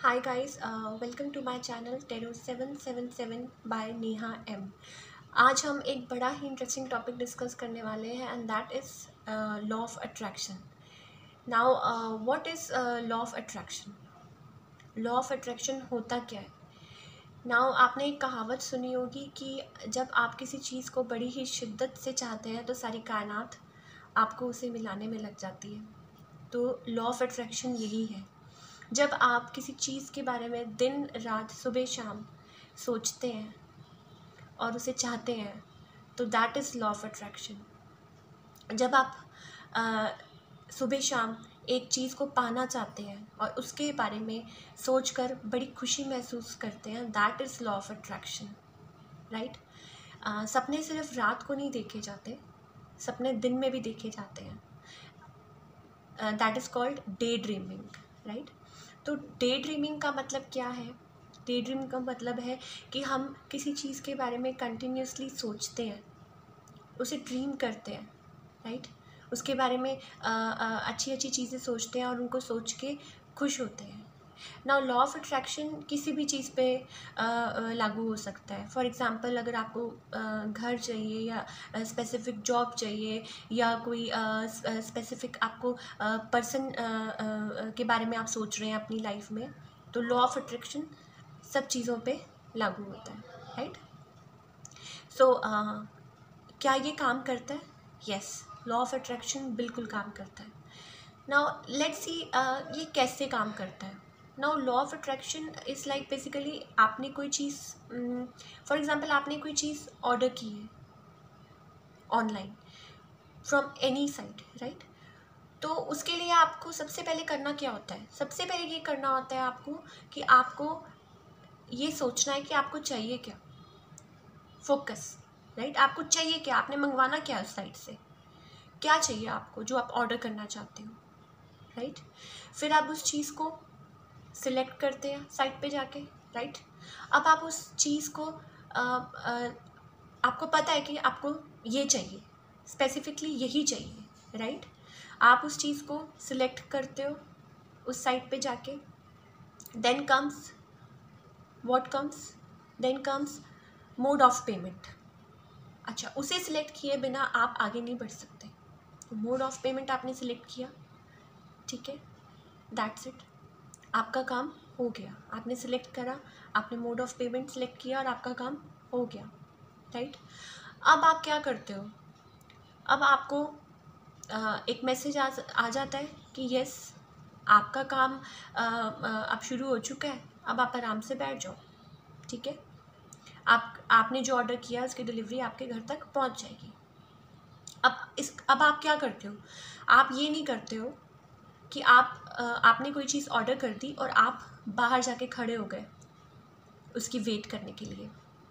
Hi guys, welcome to my channel Tarot 777 by Neha M। आज हम एक बड़ा ही इंटरेस्टिंग टॉपिक डिस्कस करने वाले हैं and that is law of attraction. Now what is law of attraction? Law of attraction होता क्या है? नाउ आपने एक कहावत सुनी होगी कि जब आप किसी चीज़ को बड़ी ही शिद्दत से चाहते हैं तो सारी कायनात आपको उसे मिलाने में लग जाती है। तो लॉ ऑफ अट्रैक्शन यही है। जब आप किसी चीज़ के बारे में दिन रात सुबह शाम सोचते हैं और उसे चाहते हैं तो that is law of attraction. जब आप सुबह शाम एक चीज़ को पाना चाहते हैं और उसके बारे में सोचकर बड़ी खुशी महसूस करते हैं, that is law of attraction, right. सपने सिर्फ रात को नहीं देखे जाते, सपने दिन में भी देखे जाते हैं। That is called day dreaming, right. तो डे ड्रीमिंग का मतलब क्या है? डे ड्रीमिंग का मतलब है कि हम किसी चीज़ के बारे में कंटिन्यूसली सोचते हैं, उसे ड्रीम करते हैं, राइट। उसके बारे में अच्छी अच्छी चीज़ें सोचते हैं और उनको सोच के खुश होते हैं। नाउ लॉ ऑफ अट्रैक्शन किसी भी चीज़ पे लागू हो सकता है। फॉर एग्ज़ाम्पल, अगर आपको घर चाहिए या स्पेसिफ़िक जॉब चाहिए या कोई स्पेसिफ़िक आपको पर्सन के बारे में आप सोच रहे हैं अपनी लाइफ में, तो लॉ ऑफ अट्रैक्शन सब चीज़ों पे लागू होता है, राइट। सो क्या ये काम करता है? यस, लॉ ऑफ अट्रैक्शन बिल्कुल काम करता है। नाउ लेट्स सी ये कैसे काम करता है। Now law of attraction is like basically आपने कोई चीज़, फॉर एग्जांपल आपने कोई चीज़ ऑर्डर की है online from any site, right. तो उसके लिए आपको सबसे पहले करना क्या होता है? सबसे पहले ये करना होता है आपको कि आपको ये सोचना है कि आपको चाहिए क्या। Focus, right. आपको चाहिए क्या, आपने मंगवाना क्या उस साइट से, क्या चाहिए आपको जो आप ऑर्डर करना चाहते हो, राइट। फिर आप उस चीज़ को सिलेक्ट करते हैं साइट पे जाके, राइट। अब आप उस चीज़ को आपको पता है कि आपको ये चाहिए, स्पेसिफिकली यही चाहिए, राइट। आप उस चीज़ को सिलेक्ट करते हो उस साइट पे जाके। Then comes what comes, then comes mode of payment. अच्छा, उसे सिलेक्ट किए बिना आप आगे नहीं बढ़ सकते। तो मोड ऑफ पेमेंट आपने सिलेक्ट किया, ठीक है, दैट्स इट, आपका काम हो गया। आपने सिलेक्ट करा, आपने मोड ऑफ पेमेंट सिलेक्ट किया और आपका काम हो गया, राइट। अब आप क्या करते हो? अब आपको एक मैसेज आ जाता है कि यस, आपका काम अब शुरू हो चुका है, अब आप आराम से बैठ जाओ, ठीक है। आपने जो ऑर्डर किया उसकी डिलीवरी आपके घर तक पहुंच जाएगी। अब आप क्या करते हो? आप ये नहीं करते हो कि आपने कोई चीज़ ऑर्डर कर दी और आप बाहर जाके खड़े हो गए उसकी वेट करने के लिए।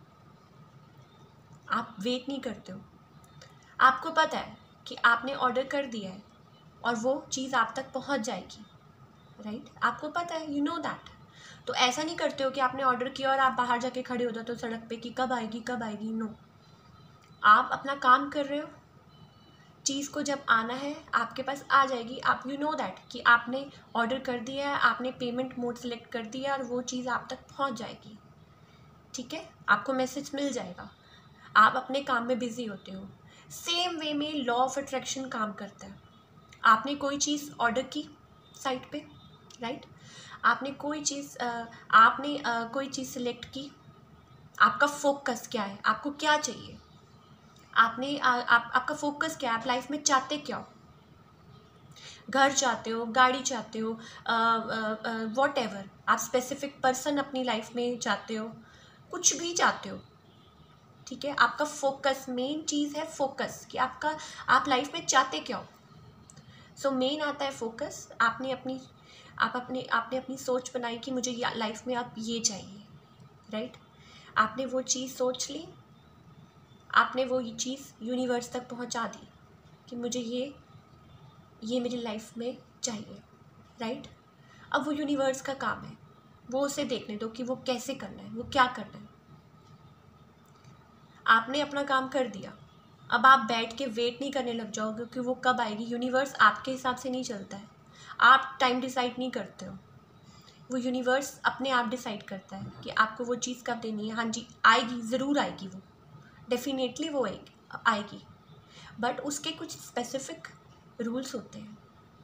आप वेट नहीं करते हो। आपको पता है कि आपने ऑर्डर कर दिया है और वो चीज़ आप तक पहुंच जाएगी, राइट। आपको पता है, यू नो दैट। तो ऐसा नहीं करते हो कि आपने ऑर्डर किया और आप बाहर जाके खड़े हो जाते हो सड़क पे कि कब आएगी कब आएगी। नो, आप अपना काम कर रहे हो, चीज़ को जब आना है आपके पास आ जाएगी। आप यू नो दैट कि आपने ऑर्डर कर दिया है, आपने पेमेंट मोड सेलेक्ट कर दिया और वो चीज़ आप तक पहुंच जाएगी, ठीक है। आपको मैसेज मिल जाएगा, आप अपने काम में बिजी होते हो। सेम वे में लॉ ऑफ अट्रैक्शन काम करता है। आपने कोई चीज़ ऑर्डर की साइट पे, राइट। आपने कोई चीज़ कोई चीज़ सेलेक्ट की। आपका फोकस क्या है, आपको क्या चाहिए, आपका फोकस क्या है, आप लाइफ में चाहते क्या हो? घर चाहते हो, गाड़ी चाहते हो, वॉट एवर, आप स्पेसिफिक पर्सन अपनी लाइफ में चाहते हो, कुछ भी चाहते हो, ठीक है। आपका फोकस, मेन चीज़ है फोकस कि आप लाइफ में चाहते क्या हो। सो मेन आता है फोकस। आपने अपनी सोच बनाई कि मुझे लाइफ में आप ये चाहिए, राइट। आपने वो चीज़ सोच ली, आपने वो चीज़ यूनिवर्स तक पहुंचा दी कि मुझे ये मेरी लाइफ में चाहिए, राइट। अब वो यूनिवर्स का काम है, वो उसे देखने दो कि वो कैसे करना है, वो क्या करना है। आपने अपना काम कर दिया, अब आप बैठ के वेट नहीं करने लग जाओगे कि वो कब आएगी। यूनिवर्स आपके हिसाब से नहीं चलता है, आप टाइम डिसाइड नहीं करते हो। वो यूनिवर्स अपने आप डिसाइड करता है कि आपको वो चीज़ कब देनी है। हाँ जी, आएगी, ज़रूर आएगी, वो डेफिनेटली वो आएगी, बट उसके कुछ स्पेसिफिक रूल्स होते हैं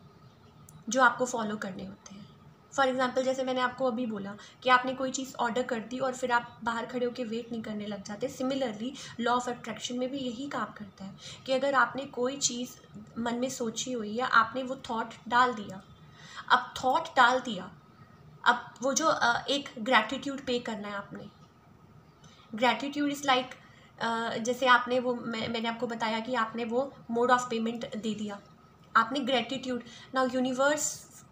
जो आपको फॉलो करने होते हैं। फॉर एग्ज़ाम्पल, जैसे मैंने आपको अभी बोला कि आपने कोई चीज़ ऑर्डर कर दी और फिर आप बाहर खड़े होकर वेट नहीं करने लग जाते। सिमिलरली लॉ ऑफ अट्रैक्शन में भी यही काम करता है कि अगर आपने कोई चीज़ मन में सोची हुई या आपने वो थॉट डाल दिया, अब थॉट डाल दिया, अब वो जो एक ग्रैटिट्यूड पे करना है आपने। ग्रैटिट्यूड इज़ लाइक, जैसे आपने वो मैंने आपको बताया कि आपने वो मोड ऑफ पेमेंट दे दिया, आपने ग्रैटिट्यूड। नाउ यूनिवर्स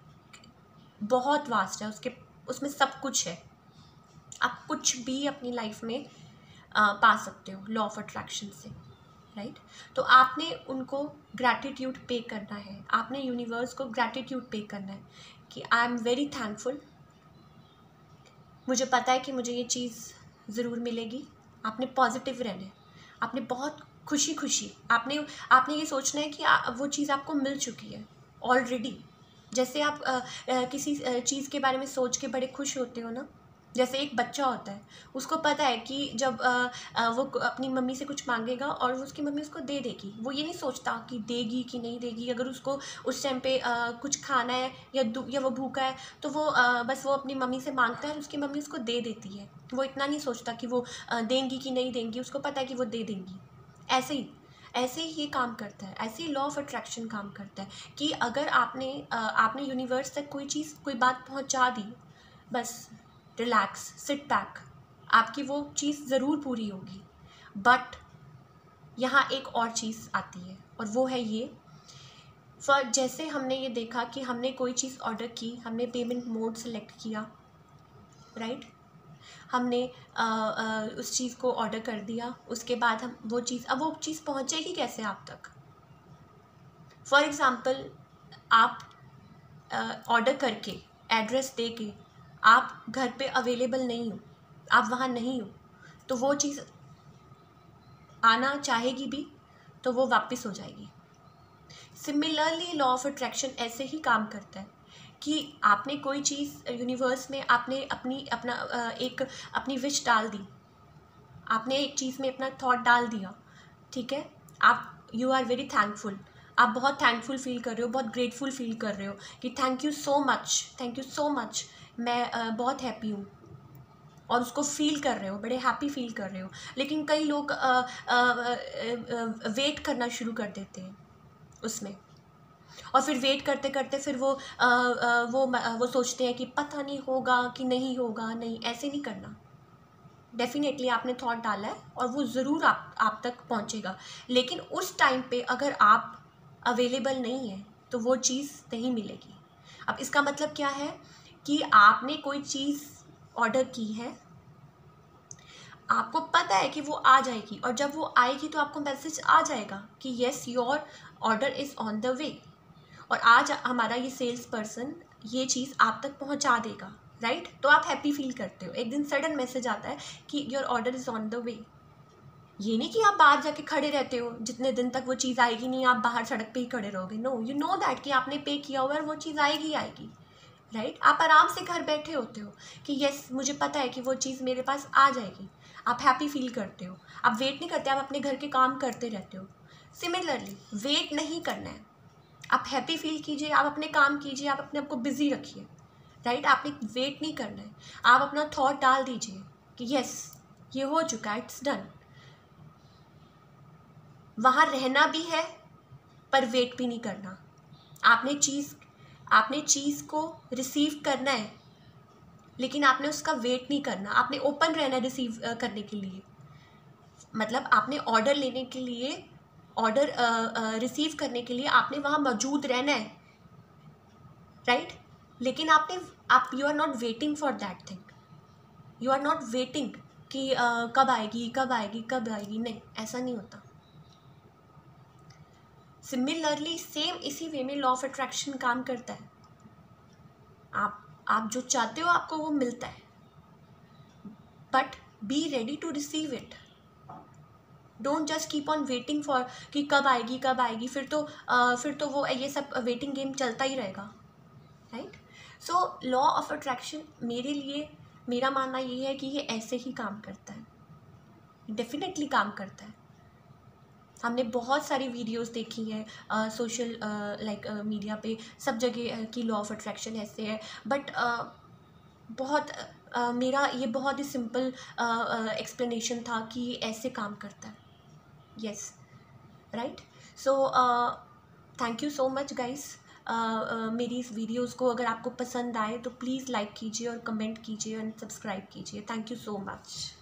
बहुत वास्ट है, उसमें सब कुछ है, आप कुछ भी अपनी लाइफ में पा सकते हो लॉ ऑफ अट्रैक्शन से, राइट। तो आपने उनको ग्रैटिट्यूड पे करना है, आपने यूनिवर्स को ग्रैटिट्यूड पे करना है कि आई एम वेरी थैंकफुल, मुझे पता है कि मुझे ये चीज़ ज़रूर मिलेगी। आपने पॉजिटिव रहना है, आपने बहुत खुशी आपने ये सोचना है कि वो चीज़ आपको मिल चुकी है ऑलरेडी। जैसे आप किसी चीज़ के बारे में सोच के बड़े खुश होते हो ना, जैसे एक बच्चा होता है, उसको पता है कि जब वो अपनी मम्मी से कुछ मांगेगा और उसकी मम्मी उसको दे देगी, वो ये नहीं सोचता कि देगी कि नहीं देगी। अगर उसको उस टाइम पे कुछ खाना है या वो भूखा है, तो वो बस वो अपनी मम्मी से मांगता है और उसकी मम्मी उसको दे देती है। वो इतना नहीं सोचता कि वो देंगी कि नहीं देंगी, उसको पता है कि वो दे देंगी। ऐसे ही ये काम करता है, ऐसे ही लॉ ऑफ अट्रैक्शन काम करता है कि अगर आपने यूनिवर्स तक कोई बात पहुंचा दी, बस रिलैक्स, सिट बैक, आपकी वो चीज़ ज़रूर पूरी होगी। बट यहाँ एक और चीज़ आती है और वो है ये, जैसे हमने ये देखा कि हमने कोई चीज़ ऑर्डर की, हमने पेमेंट मोड सेलेक्ट किया, राइट, हमने उस चीज़ को ऑर्डर कर दिया, उसके बाद हम वो चीज़ पहुँचेगी कैसे आप तक। फॉर एग्ज़ाम्पल, आप ऑर्डर करके, एड्रेस दे के आप घर पे अवेलेबल नहीं हो, आप वहाँ नहीं हो, तो वो चीज़ आना चाहेगी भी तो वो वापस हो जाएगी। सिमिलरली लॉ ऑफ अट्रैक्शन ऐसे ही काम करता है कि आपने कोई चीज़ यूनिवर्स में आपने अपनी विश डाल दी, आपने एक चीज़ में अपना थॉट डाल दिया, ठीक है, यू आर वेरी थैंकफुल, आप बहुत थैंकफुल फील कर रहे हो, बहुत ग्रेटफुल फील कर रहे हो कि थैंक यू सो मच, मैं बहुत हैप्पी हूँ, और उसको फील कर रहे हो, बड़े हैप्पी फील कर रहे हो। लेकिन कई लोग वेट करना शुरू कर देते हैं उसमें, और फिर वेट करते करते फिर वो सोचते हैं कि पता नहीं होगा कि नहीं होगा। नहीं, ऐसे नहीं करना। डेफिनेटली आपने थॉट डाला है और वो ज़रूर आप तक पहुंचेगा, लेकिन उस टाइम पे अगर आप अवेलेबल नहीं है तो वो चीज़ नहीं मिलेगी। अब इसका मतलब क्या है कि आपने कोई चीज़ ऑर्डर की है, आपको पता है कि वो आ जाएगी, और जब वो आएगी तो आपको मैसेज आ जाएगा कि yes, your order is on the way, और आज हमारा ये सेल्स पर्सन ये चीज़ आप तक पहुंचा देगा, राइट। तो आप हैप्पी फील करते हो। एक दिन सडन मैसेज आता है कि your order is on the way. ये नहीं कि आप बाहर जाके खड़े रहते हो, जितने दिन तक वो चीज़ आएगी नहीं आप बाहर सड़क पे ही खड़े रहोगे। नो, यू नो दैट कि आपने पे किया हुआ है, वो चीज़ आएगी, राइट। आप आराम से घर बैठे होते हो कि यस, मुझे पता है कि वो चीज़ मेरे पास आ जाएगी। आप हैप्पी फील करते हो, आप वेट नहीं करते, आप अपने घर के काम करते रहते हो। सिमिलरली वेट नहीं करना है, आप हैप्पी फील कीजिए, आप अपने काम कीजिए, आप अपने आप को बिजी रखिए, राइट। आपने वेट नहीं करना है, आप अपना थॉट डाल दीजिए कि यस, ये हो चुका है, इट्स डन। वहाँ रहना भी है पर वेट भी नहीं करना। आपने चीज़ को रिसीव करना है, लेकिन आपने उसका वेट नहीं करना। आपने ओपन रहना है रिसीव करने के लिए, मतलब आपने ऑर्डर लेने के लिए, ऑर्डर रिसीव करने के लिए आपने वहाँ मौजूद रहना है, राइट। लेकिन आप you are not waiting for that thing, you are not waiting कि कब आएगी, नहीं, ऐसा नहीं होता। सिमिलरली सेम इसी वे में लॉ ऑफ अट्रैक्शन काम करता है। आप जो चाहते हो आपको वो मिलता है, but be ready to receive it. Don't just keep on waiting for कि कब आएगी, फिर तो वो ये सब वेटिंग गेम चलता ही रहेगा, right. So law of attraction मेरे लिए, मेरा मानना ये है कि ये ऐसे ही काम करता है, डेफिनेटली काम करता है। हमने बहुत सारी वीडियोस देखी हैं सोशल लाइक मीडिया पे, सब जगह कि लॉ ऑफ अट्रैक्शन ऐसे है, बट बहुत मेरा ये बहुत ही सिंपल एक्सप्लेनेशन था कि ये ऐसे काम करता है। Yes, right. So thank you so much guys. मेरी इस वीडियोस को अगर आपको पसंद आए तो प्लीज़ लाइक कीजिए और कमेंट कीजिए और सब्सक्राइब कीजिए। Thank you so much.